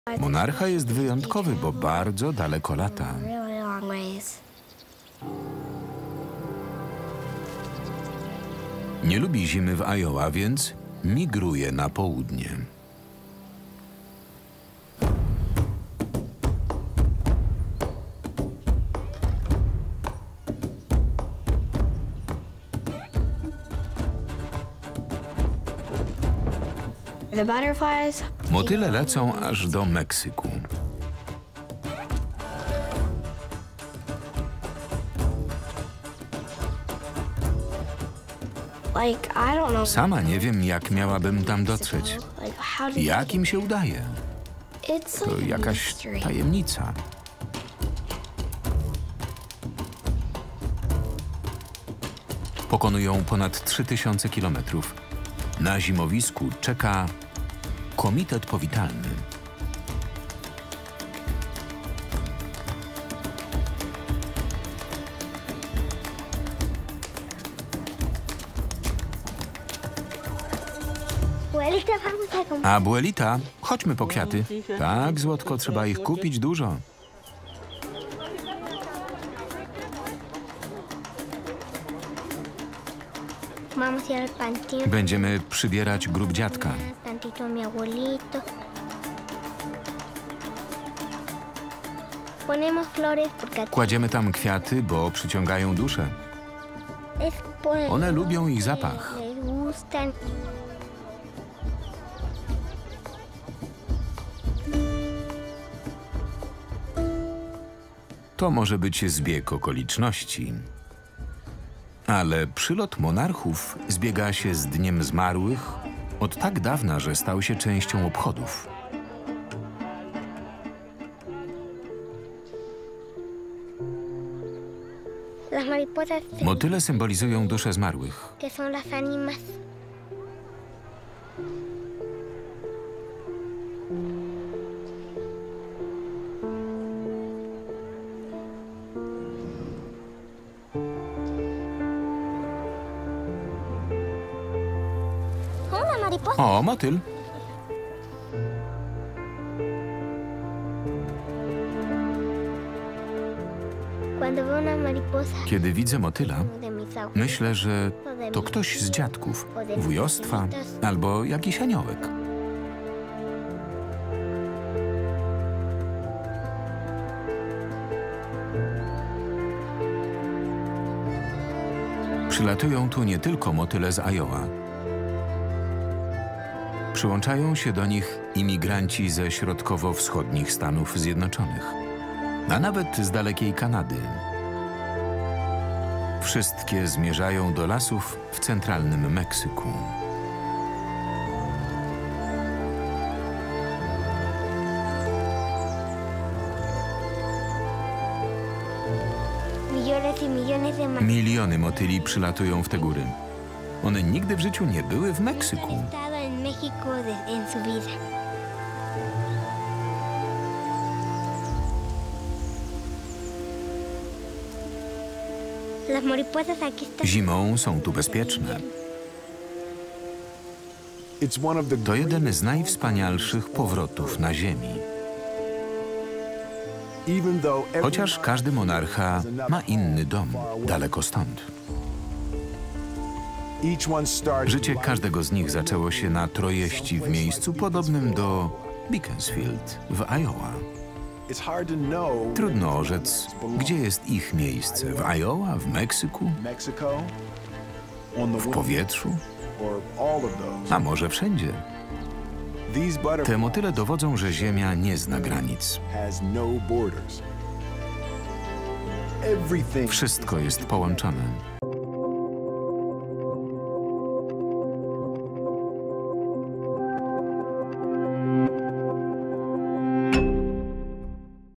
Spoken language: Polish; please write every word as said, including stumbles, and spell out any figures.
Monarcha jest wyjątkowy, bo bardzo daleko lata. Nie lubi zimy w Iowa, więc migruje na południe. Motyle lecą aż do Meksyku. Sama nie wiem, jak miałabym tam dotrzeć. Jak im się udaje? To jakaś tajemnica. Pokonują ponad trzy tysiące kilometrów. Na zimowisku czeka komitet powitalny. Abuelita, chodźmy po kwiaty. Tak, złotko, trzeba ich kupić dużo. Będziemy przybierać grób dziadka. Kładziemy tam kwiaty, bo przyciągają duszę. One lubią ich zapach. To może być zbieg okoliczności. Ale przylot monarchów zbiega się z Dniem Zmarłych od tak dawna, że stał się częścią obchodów. Motyle symbolizują dusze zmarłych. O, motyl. Kiedy widzę motyla, myślę, że to ktoś z dziadków, wujostwa albo jakiś aniołek. Przylatują tu nie tylko motyle z Iowa. Przyłączają się do nich imigranci ze środkowo-wschodnich Stanów Zjednoczonych, a nawet z dalekiej Kanady. Wszystkie zmierzają do lasów w centralnym Meksyku. Miliony motyli przylatują w te góry. One nigdy w życiu nie były w Meksyku. Zimą są tu bezpieczne. To jeden z najwspanialszych powrotów na ziemi. Chociaż każdy monarcha ma inny dom, daleko stąd. Życie każdego z nich zaczęło się na Trojeści w miejscu podobnym do Beaconsfield w Iowa. Trudno orzec, gdzie jest ich miejsce. W Iowa, w Meksyku, w powietrzu, a może wszędzie. Te motyle dowodzą, że Ziemia nie zna granic. Wszystko jest połączone.